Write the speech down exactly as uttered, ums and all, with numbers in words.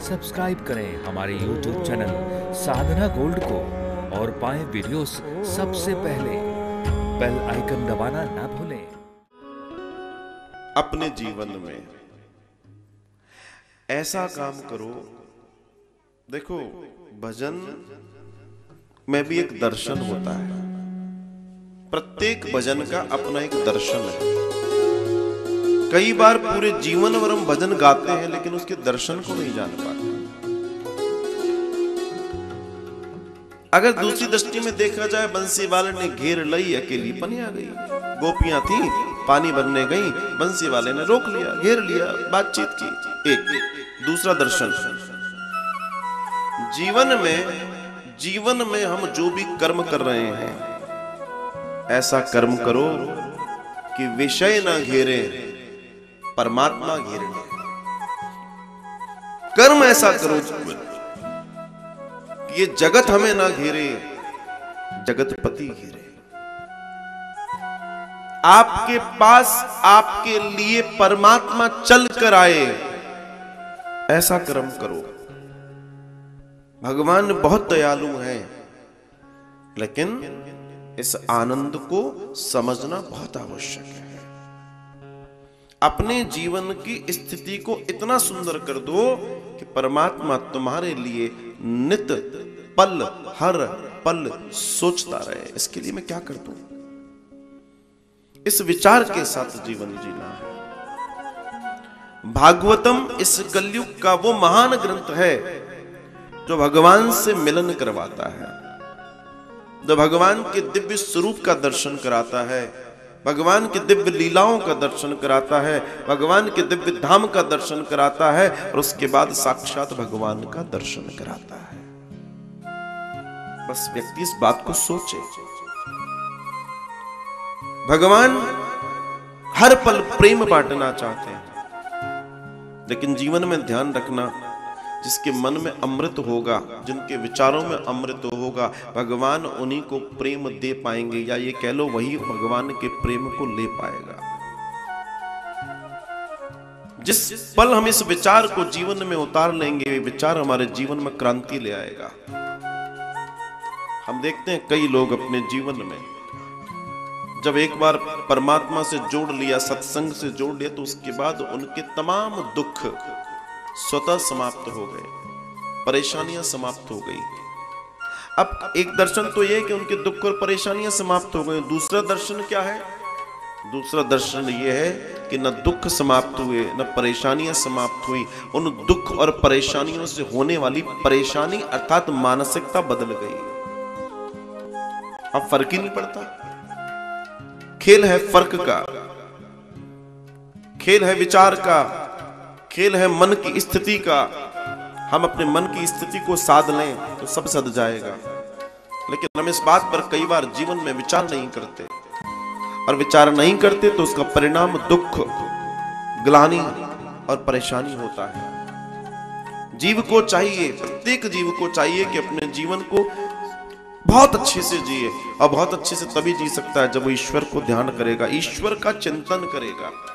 Subscribe करें हमारे YouTube channel साधना gold को और पाएं वीडियोस सबसे पहले। बेल आइकन दबाना ना भूलें। अपने जीवन में ऐसा काम करो। देखो, भजन में भी एक दर्शन होता है। प्रत्येक भजन का अपना एक दर्शन है। कई बार पूरे जीवन भर हम भजन गाते हैं लेकिन उसके दर्शन को नहीं जान पाते। अगर दूसरी दृष्टि में देखा जाए, बंसी वाले ने घेर लई अकेली पनी आ गई। गोपियां थी, पानी भरने गई, बंसी वाले ने रोक लिया, घेर लिया, बातचीत की। एक दूसरा दर्शन, जीवन में जीवन में हम जो भी कर्म कर रहे हैं, ऐसा कर्म करो कि विषय ना घेरे, परमात्मा घेरे। कर्म ऐसा करो जीवन कि ये जगत हमें ना घेरे, जगतपति घेरे। आपके पास आपके लिए परमात्मा चल कर आए, ऐसा कर्म करो। भगवान बहुत दयालु हैं, लेकिन इस आनंद को समझना बहुत आवश्यक है। अपने जीवन की स्थिति को इतना सुंदर कर दो कि परमात्मा तुम्हारे लिए नित पल हर पल सोचता रहे, इसके लिए मैं क्या कर दूं। इस विचार के साथ जीवन जीना है। भागवतम इस कलयुग का वो महान ग्रंथ है जो भगवान से मिलन करवाता है, जो भगवान के दिव्य स्वरूप का दर्शन कराता है, भगवान के दिव्य लीलाओं का दर्शन कराता है, भगवान के दिव्य धाम का दर्शन कराता है और उसके बाद साक्षात भगवान का दर्शन कराता है। बस व्यक्ति इस बात को सोचे। भगवान हर पल प्रेम बांटना चाहते हैं, लेकिन जीवन में ध्यान रखना, जिसके मन में अमृत होगा, जिनके विचारों में अमृत होगा, भगवान उन्हीं को प्रेम दे पाएंगे, या ये कह लो वही भगवान के प्रेम को ले पाएगा। जिस पल हम इस विचार को जीवन में उतार लेंगे, ये विचार हमारे जीवन में क्रांति ले आएगा। हम देखते हैं कई लोग अपने जीवन में जब एक बार परमात्मा से जोड़ लिया, सत्संग से जोड़ लिया, तो उसके बाद उनके तमाम दुख स्वतः समाप्त हो गए, परेशानियां समाप्त हो गई। अब एक दर्शन तो यह है कि उनके दुख और परेशानियां समाप्त हो गए। दूसरा दर्शन क्या है? दूसरा दर्शन यह है कि न दुख समाप्त हुए, न परेशानियां समाप्त हुई। उन दुख और परेशानियों से होने वाली परेशानी अर्थात मानसिकता बदल गई। अब फर्क ही नहीं पड़ता। खेल है फर्क का, खेल है विचार का, खेल है मन की स्थिति का। हम अपने मन की स्थिति को साध लें तो सब सध जाएगा, लेकिन हम इस बात पर कई बार जीवन में विचार नहीं करते, और विचार नहीं करते तो उसका परिणाम दुख, ग्लानि और परेशानी होता है। जीव को चाहिए, प्रत्येक जीव को चाहिए कि अपने जीवन को बहुत अच्छे से जिए, और बहुत अच्छे से तभी जी सकता है जब वो ईश्वर को ध्यान करेगा, ईश्वर का चिंतन करेगा।